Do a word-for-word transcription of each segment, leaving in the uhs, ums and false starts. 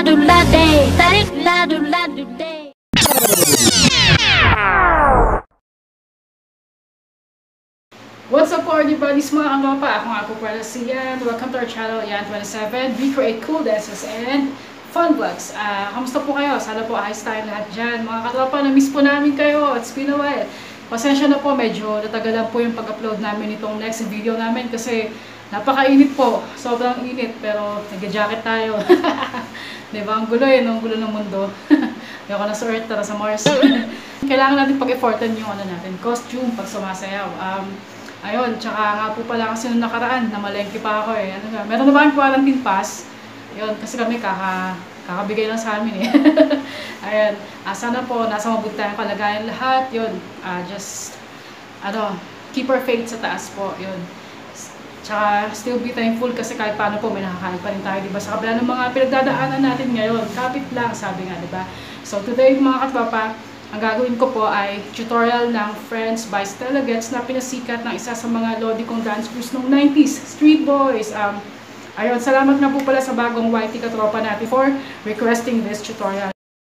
do la day, tarik la do la do day. What's up po everybody's mga kanopa? Ako nga po pala si Yan. Welcome to our channel, Yan twenty-seven. We create cool dances and fun vlogs. Uh, kamusta po kayo? Sana po ayos tayo lahat dyan. Mga katropa, na-miss po namin kayo. It's been a while. Pasensya na po, medyo natagalan po yung pag-upload namin itong next video namin kasi napakainit po. Sobrang init, pero nag-jacket tayo. Diba? Ang gulo eh, ang gulo ng mundo. Ayoko na sa Earth, tara sa Mars. Kailangan natin pag-effortan yung ano natin, costume pag sumasayaw. Um, ayun, tsaka nga po pala kasi nung nakaraan, namalengke pa ako eh. Ano nga, meron naman quarantine pass. Ayun, kasi kami kaka, kakabigay lang sa amin eh. Ayun, uh, sana po nasa mabuti tayong kalagayan lahat. Yun, uh, just, ano, keep our faith sa taas po. Yun. Tsaka still be thankful kasi kahit paano po may nakakain pa rin tayo, diba? Sa kabila ng mga pinagdadaanan natin ngayon, kapit lang, sabi nga, diba? So today mga katropa, ang gagawin ko po ay tutorial ng Friends by Stella Gets na pinasikat ng isa sa mga lodi kong dance crews noong nineties, Street Boys. Um, ayun, salamat na po pala sa bagong Y T katropa natin for requesting this tutorial.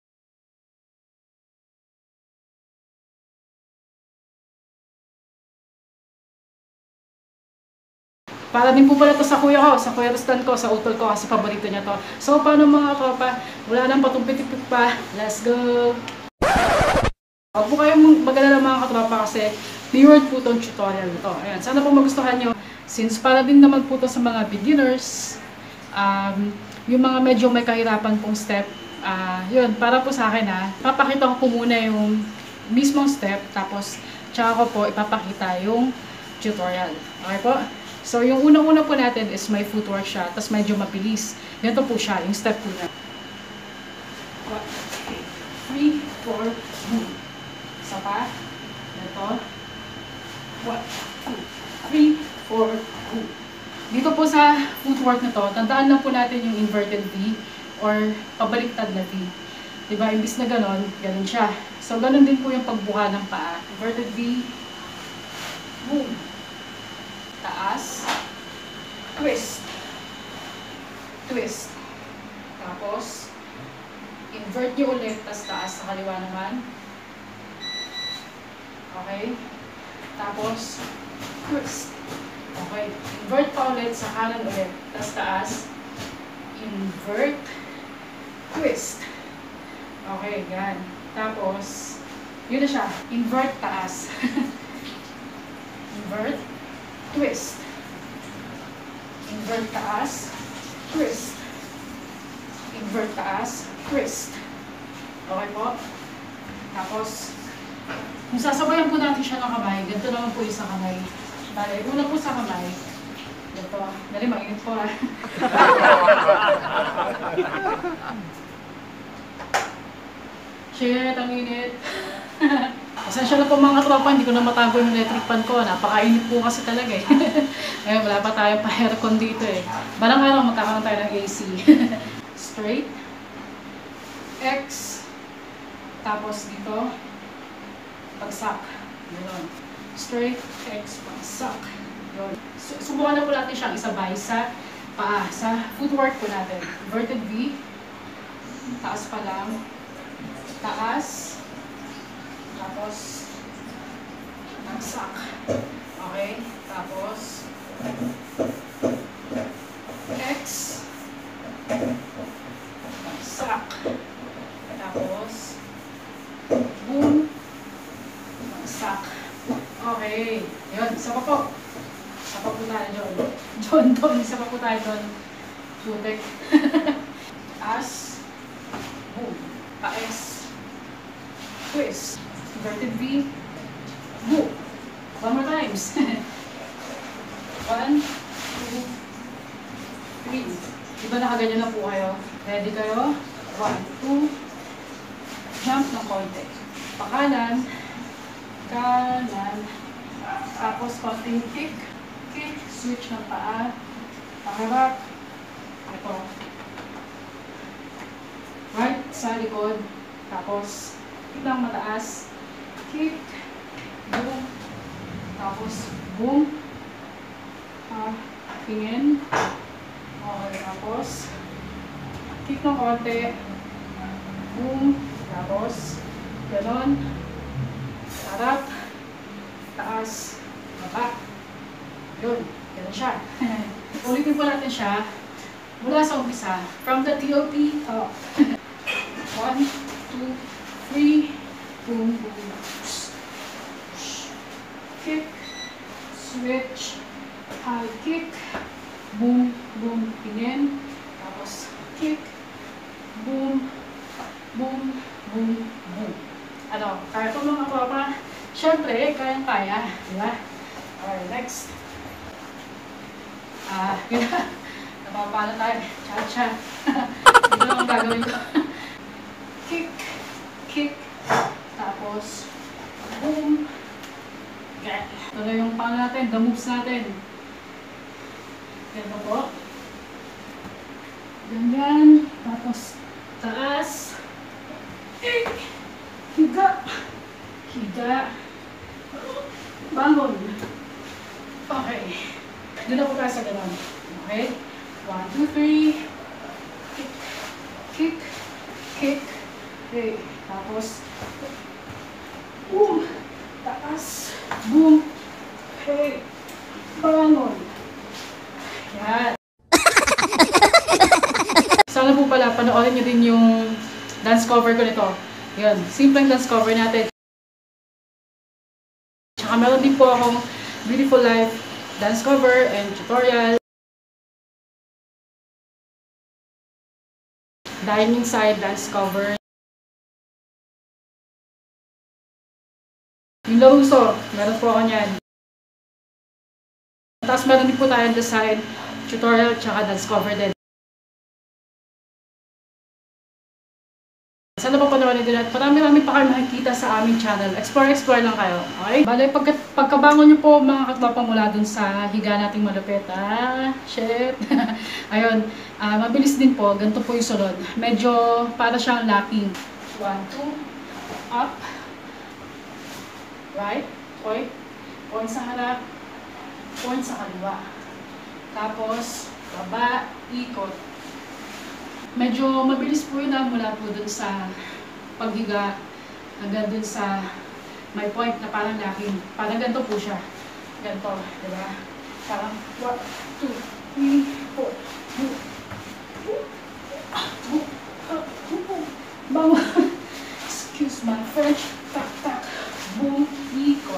Para din po pala to sa kuya ko, sa kuya Rustan ko, sa utol ko kasi paborito niya to. So paano mga tropa, wala nang patumpit-tipit pa, let's go! Huwag po kayong mag-alala mga katropa kasi keyword po itong tutorial nito. Ayan, sana po magustuhan nyo. Since para din naman po ito sa mga beginners, um, yung mga medyo may kahirapan pong step, uh, yun, para po sa akin ha, papakita ko po muna yung mismong step, tapos tsaka ko po ipapakita yung tutorial. Okay po? So, yung unang-una po natin is may footwork siya, tapos medyo mabilis. Ganito po siya, yung step po na. one, three, four, boom. Isa pa. Ganito. one, two, three, four, boom. Dito po sa footwork na to, tandaan lang po natin yung inverted V or pabaliktad na V. Diba? Imbis na ganon, ganon siya. So, ganon din po yung pagbuka ng paa. Inverted V, boom. Taas, twist, twist, tapos invert nyo ulit, tas taas sa kaliwa naman, okay, tapos twist, okay, invert pa ulit sa kanan ulit, tas taas, invert, twist, okay, gan, tapos yun na siya, invert, taas, invert, twist, invert taas, twist, invert taas, twist. Okay po? Tapos, kung sasabayan po natin siya ng kamay, ganito naman po yung sa kamay. Bale, una po sa kamay, ganito. Dali, mainit po ha. Shit, ang init. Pasensya na po mga tropa, hindi ko na matago yung electric pan ko. Napakainit po kasi talaga eh. Ayun, wala pa tayong pa-aircon dito eh. Balang araw magkakaroon tayo ng A C. Straight. X. Tapos dito. Pagsak. Yun. Straight. X. Pagsak. Yun. Subukan na po natin siyang isabay sa paa. Sa footwork po natin. Inverted V. Taas pa lang. Taas. Tapos, nagsak. Okay? Tapos, X. Nagsak. Tapos, boom. Nagsak. Okay. Yun. Isa pa po. Isa pa po tayo doon. Doon, doon. Isa pa po tayo doon. Putek. As. Boom. Pa-S. Twist. Inverted V, boom. One more times. One, two, three. Diba nakaganyan na po kayo? Ready kayo? One, two. Jump ng konti. Pakanan. Kanan. Tapos konting kick. Kick. Switch ng paa. Paharap. Ito. Right sa likod. Tapos kick lang mataas. Kick, boom, tapos boom, ah, tingin, okay, tapos Kick ng konti. Boom. Tapos, ganon. Harap. Taas. Baba. Yun. Ganon siya. Ulitin po natin siya. Mula sa umpisa. From the T O P up. One, two, three. Boom, boom. Kick. Switch. High kick. Boom, boom. Pinin. Tapos, kick. Boom. Boom, boom, boom. Ano, kaya ito mga papa, syempre, kayang-kaya, di ba? Alright, next. Ah, yun na. Napapala tayo. Cha-cha. Ito lang ang gagawin ko. Kick, kick, tapos, boom. Okay. Ito na yung pang natin, the moves natin. Ganito po. Ganyan, tapos, taas. Higa. Higa. Bangon. Okay. Doon na po tayo sa gano'n. Okay? One, two, three. Kick. Kick. Kick. Okay. Tapos, boom. Taas. Boom. Okay. Bangon. Yan. Sana po pala, panoorin nyo din yung dance cover ko nito. Yun, simpleng dance cover natin. Tsaka meron din po akong Beautiful Life dance cover and tutorial. Dining side dance cover. Yung Laruso, meron po ako niyan. Tapos meron din po tayo on the side tutorial tsaka dance cover din. Sana po panoorin din at marami-rami pa kayo makikita sa aming channel. Explore-explore lang kayo. Okay? Bale, pagka, pagkabangon nyo po mga katropa mula dun sa higa nating malupit. Ah, shit. Ayun. Uh, mabilis din po. Ganito po yung sunod. Medyo para siyang locking. One, two. Up. Right. Point. Point sa harap. Point sa kaliwa. Tapos, baba. Ikot. Medyo mabilis po yun na mula po dun sa paghiga hanggang dun sa may point na parang lacking. Parang ganito po siya. Ganito, di ba? Parang one, two, three, four. Bangon. Excuse my French. Tak, tak. Boom. Ikot.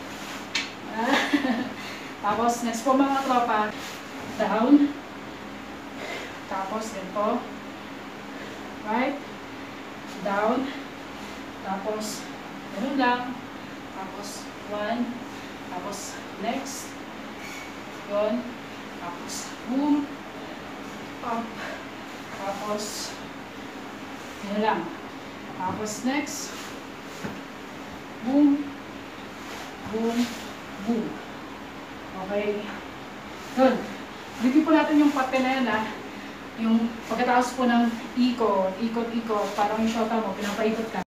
Tapos, next po mga tropa. Down. Tapos, ganito. Right? Down. Tapos, ganun lang. Tapos, one. Tapos, next. Yun. Tapos, boom. Up. Tapos, ganun lang. Tapos, next. Boom. Boom. Boom. Okay. Yun. Bigyan po natin yung parte na yan, ha. Yung pagkatapos po ng ikot, ikot, ikot, parang yung shota mo, pinapaikot ka.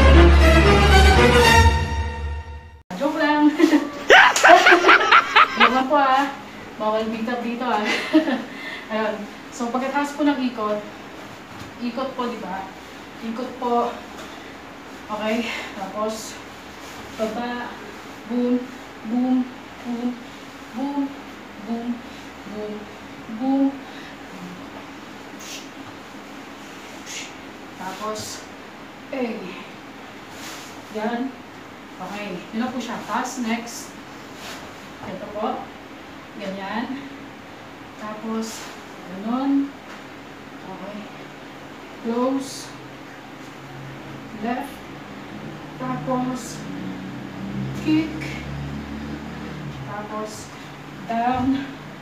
Joke lang! Joke lang po ah. Bawal bigtap dito ah. Ayun. So pagkatapos po ng ikot, ikot po diba? Ikot po. Okay. Tapos, baba, boom, boom, boom, boom, boom, boom, boom. Tapos, eh, yan. Okay, yun na po siya. Tapos, next. Ito po. Ganyan. Tapos, ganun. Okay. Close. Left. Tapos, kick. Tapos, down.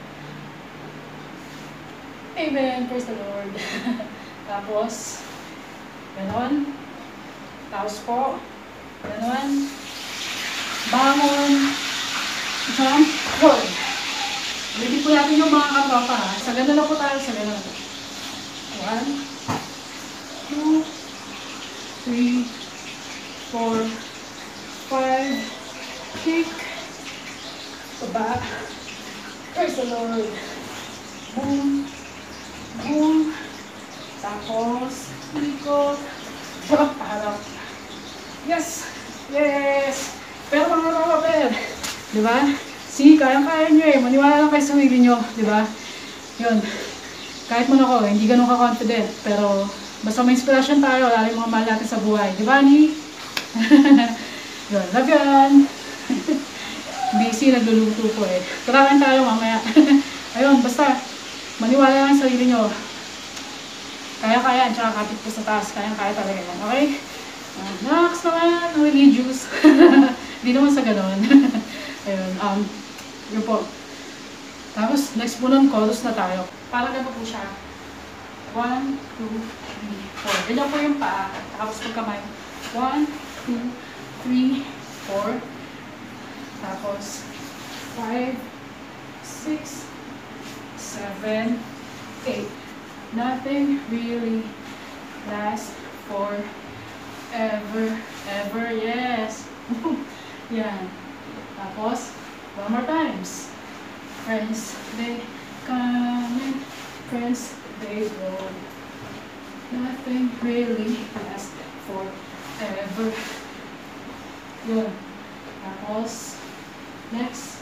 Amen. Praise the Lord. Tapos, ganon. Tapos po, ganon. Bangon. Jump. Hold. Ulitin po natin yung mga katropa ha. Sa ganon na po tayo sa ganon. One. Two. Three. Four. Five. Kick. Baba. Praise the Lord. Boom. Boom. Tapos, ikot. Harap, harap. Yes! Yes! Pero mga kapapel, di ba? See, kayang-kaya nyo eh. Maniwala lang kayo sa sarili nyo, di ba? Yun. Kahit man ako, hindi ganun ka-confident. Pero, basta may inspiration tayo, lalo yung mga mahal natin sa buhay. Di ba, Ni? Yun, love yan! Busy, nagluluto po eh. Tarakan tayo mamaya. Ayun, basta, maniwala lang sa sarili nyo. Kaya-kaya, tsaka kapit po sa taas. Kaya-kaya talaga yan, okay? Uh, next naman, really juice. Hindi naman sa ganon. Ayun, um, yun po. Tapos, next po nun, chorus na tayo. Parang gano'n po siya. One, two, three, four. Ganyan po yung paa. Tapos po kamay. One, two, three, four. Tapos, five, six, seven, eight. Nothing really lasts forever, ever, yes. Yan. Tapos, one more times. Friends, they come in. Friends, they go. Nothing really lasts forever. Yun. Tapos, next.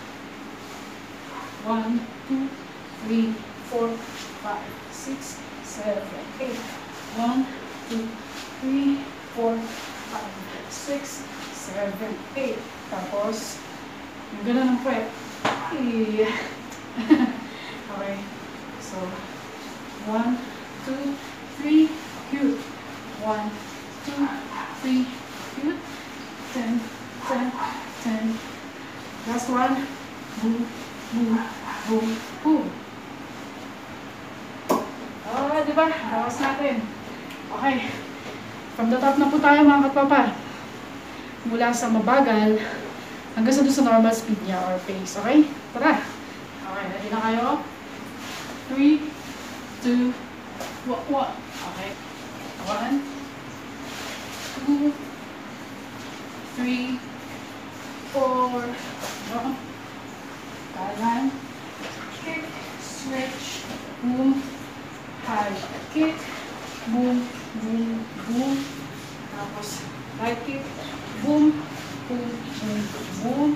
One, two, three, four, five, six, seven, eight. One, two, three, four, five, six, seven, eight. Tapos, yung gano'n ng puwet. Okay. So, one, two, three, cute. One, two, three, cute. Ten, ten, ten. Last one. Boom, boom, boom, boom. Oh, di ba? Tapos natin. Okay. From the top na po tayo mga katpapa. Mula sa mabagal hanggang sa doon sa normal speed niya or pace. Okay? Tara! Okay, ready na kayo? three, two, one. Okay. one, two, three, four. No. Kanan. Kick. Switch. Boom. High. Kick. Boom. Boom. Boom. Tapos, right kick. Boom. Boom. Boom. Boom.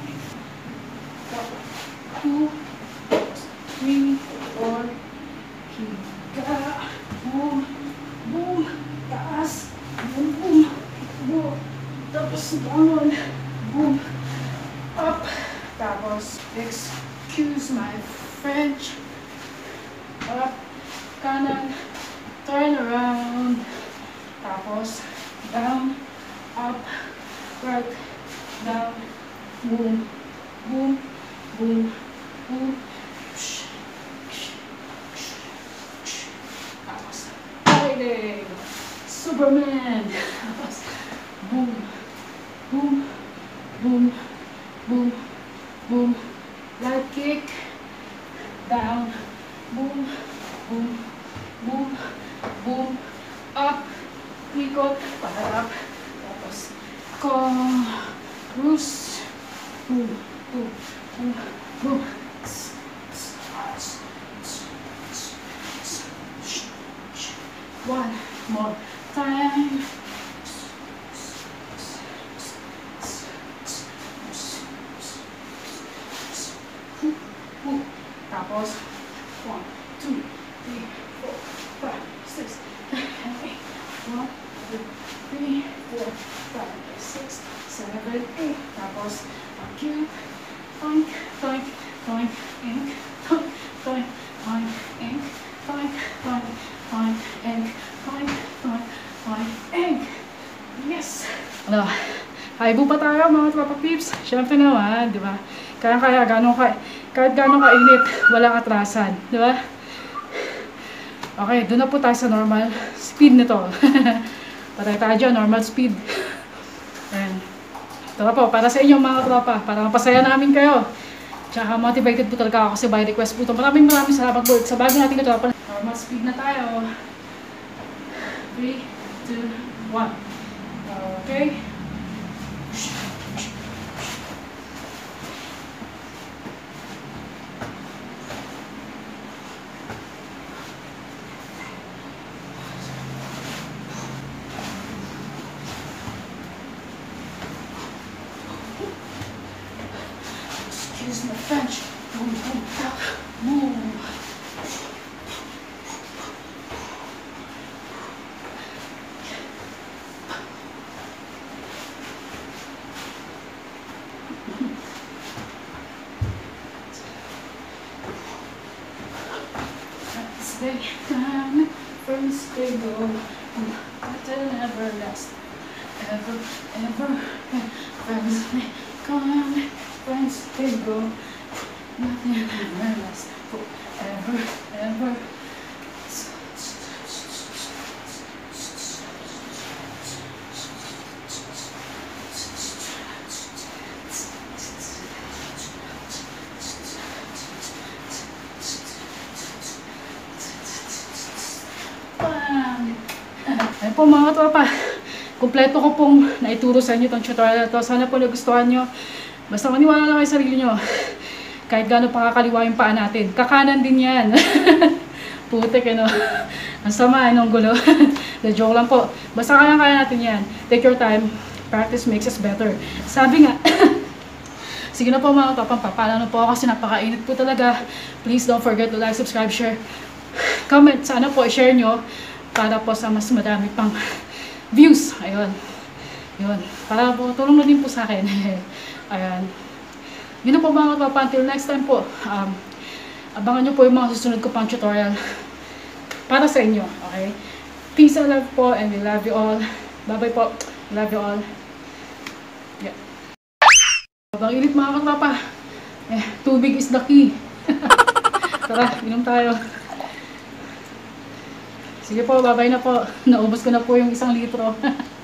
Two. Three. Four. Higa. Boom. Boom. Taas. Boom. Boom. Boom. Tapos, down. Boom. Up. Tapos, excuse my French. Up. Kanan. Turn around. Tapos, down. Up. Right. Down. Boom. Boom. Boom. Boom. Tapos, riding. Superman. Tapos, boom. Boom. Boom. Boom. Boom. Right kick. Down. Boom. Boom. Boom. Boom. Up. Ikot. Paharap. Tapos, cruise. Boom. Boom. Boom. Boom. One more time. Tapos, one, two, three, four, five, six, seven, eight. One, two, three, four, five, six, seven, eight. Tapos, cute. Toink, toink, toink, ink, toink, toink, toink, ink, toink, toink, toink, ink, toink, toink, toink, ink. Yes! Ano, haibo pa tayo mga tropa peeps. Siyempre naman, di ba? Kaya-kaya, gano'n ka, kahit gano'n kainit, walang atrasan, di ba? Okay, doon na po tayo sa normal speed nito. Patay tayo dyan, normal speed. Ayan. Ito na po, para sa inyo mga tropa, para mapasaya namin kayo. Tsaka motivated po talaga ako kasi by request po ito. Maraming maraming salamat po. Sa bago natin ito, normal speed na tayo. three, two, one. Okay. French. Boom, boom, tak, boom. They come, first they go, but they'll never last. Ever, ever, friends they come, friends they go, but they'll never last. Forever, ever. Ayun po mga tropa, kumpleto ko pong naituro sa inyo itong tutorial na ito. Sana po nagustuhan nyo. Basta maniwala lang kayo sa sarili nyo. Kahit gaano pakakaliwa yung paa natin. Kakanan din yan. Putik, ano. Ang sama, anong gulo. The joke lang po. Basta kaya-kaya natin yan. Take your time. Practice makes us better. Sabi nga, sige na po mga tropa, papala na po ako kasi napakainit po talaga. Please don't forget to like, subscribe, share, comment. Sana po i-share nyo para po sa mas madami pang views. Ayun. Yun. Para po tulong na din po sa akin. Ayan. Yun na po mga kapapa. Until next time po. Um, abangan nyo po yung mga susunod ko pang tutorial para sa inyo. Okay? Peace and love po, and we love you all. Bye-bye po. Love you all. Yeah. Abang init mga kapapa. Eh, tubig is the key. Tara, inom tayo. Sige po, bye-bye na po. Naubos ko na po yung isang litro.